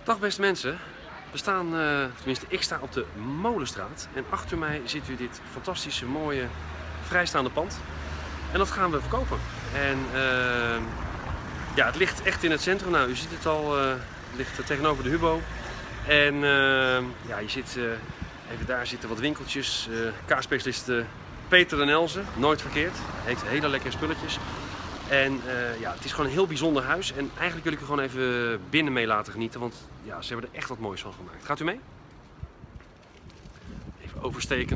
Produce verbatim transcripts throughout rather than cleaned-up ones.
Dag beste mensen, we staan, uh, tenminste ik sta op de Molenstraat en achter mij ziet u dit fantastische mooie vrijstaande pand en dat gaan we verkopen. En uh, ja, het ligt echt in het centrum, nou u ziet het al, uh, het ligt tegenover de Hubo en uh, ja, je ziet, uh, even daar zitten wat winkeltjes, uh, kaasspecialist uh, Peter en Elze, nooit verkeerd, heeft hele lekkere spulletjes. En uh, ja, het is gewoon een heel bijzonder huis en eigenlijk wil ik er gewoon even binnen mee laten genieten, want ja, ze hebben er echt wat moois van gemaakt. Gaat u mee? Even oversteken.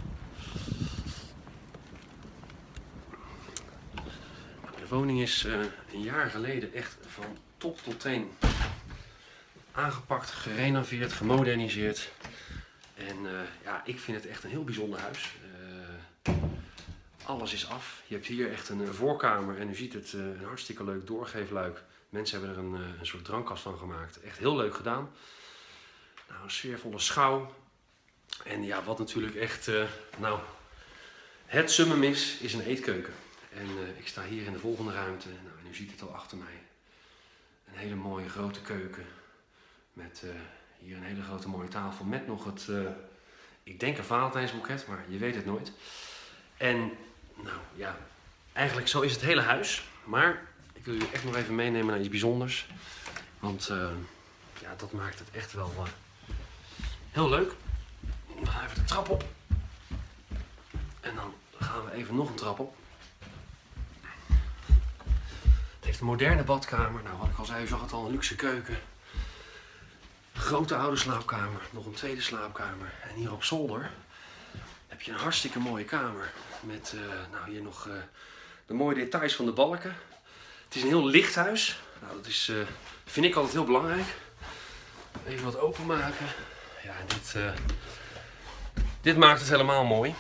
De woning is uh, een jaar geleden echt van top tot teen aangepakt, gerenoveerd, gemoderniseerd. En uh, ja, ik vind het echt een heel bijzonder huis. Uh, Alles is af. Je hebt hier echt een voorkamer en u ziet het, een hartstikke leuk doorgeefluik. Mensen hebben er een, een soort drankkast van gemaakt. Echt heel leuk gedaan. Nou, een sfeervolle schouw. En ja, wat natuurlijk echt, uh, nou, het summum is, is een eetkeuken. En uh, ik sta hier in de volgende ruimte. Nou, en u ziet het al achter mij. Een hele mooie grote keuken. Met uh, hier een hele grote mooie tafel met nog het, uh, ik denk een Valentijnsboeket, maar je weet het nooit. En nou ja, eigenlijk zo is het hele huis. Maar ik wil u echt nog even meenemen naar iets bijzonders. Want uh, ja, dat maakt het echt wel uh, heel leuk. Dan gaan we even de trap op. En dan gaan we even nog een trap op. Het heeft een moderne badkamer. Nou, wat ik al zei, u zag het al, een luxe keuken. Grote oude slaapkamer. Nog een tweede slaapkamer. En hier op zolder heb je een hartstikke mooie kamer. Met uh, nou, hier nog uh, de mooie details van de balken. Het is een heel licht huis. Nou, dat is, uh, vind ik altijd heel belangrijk. Even wat openmaken. Ja, dit, uh, dit maakt het helemaal mooi.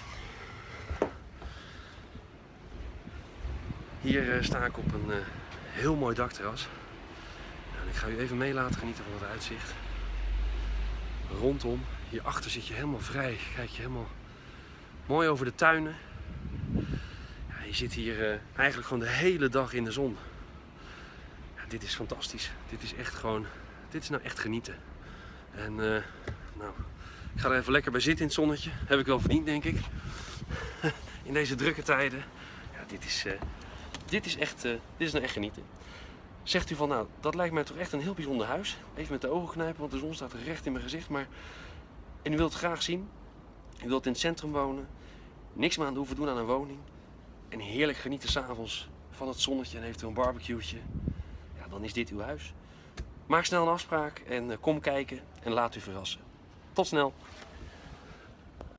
Hier uh, sta ik op een uh, heel mooi dakterras. Nou, ik ga u even mee laten genieten van het uitzicht. Rondom, hierachter zit je helemaal vrij. Kijk je helemaal mooi over de tuinen. Ja, je zit hier uh, eigenlijk gewoon de hele dag in de zon. Ja, dit is fantastisch. Dit is echt gewoon, dit is nou echt genieten. En uh, nou, ik ga er even lekker bij zitten in het zonnetje. Heb ik wel verdiend, denk ik. In deze drukke tijden. Ja, dit is, uh, dit is echt, uh, dit is nou echt genieten. Zegt u van, nou, dat lijkt mij toch echt een heel bijzonder huis. Even met de ogen knijpen, want de zon staat recht in mijn gezicht. Maar, en u wilt het graag zien. U wilt in het centrum wonen. Niks meer aan hoeven doen aan een woning. En heerlijk genieten 's avonds van het zonnetje en eventueel een barbecue'tje. Ja, dan is dit uw huis. Maak snel een afspraak en kom kijken en laat u verrassen. Tot snel!